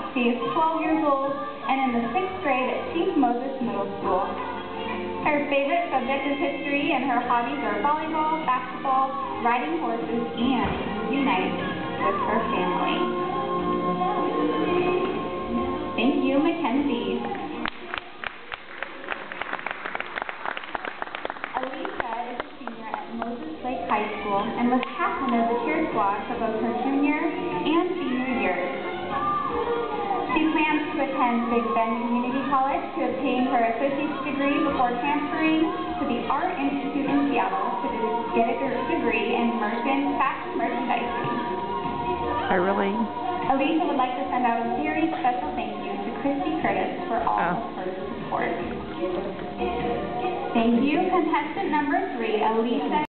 She is 12 years old and in the 6th grade at St. Moses Middle School. Her favorite subject is history, and her hobbies are volleyball, basketball, riding horses, and uniting with her family. Thank you, Mackenzie. Alicia is a senior at Moses Lake High School and was captain of the cheer squad for both her junior and senior years. She plans to attend Big Bend Community College to obtain her associate's degree before transferring to the Art Institute in Seattle to get a degree in fashion merchandising. Alicia would like to send out a very special thank you to Christy Curtis for all of her support. Thank you. Contestant number 3, Alicia.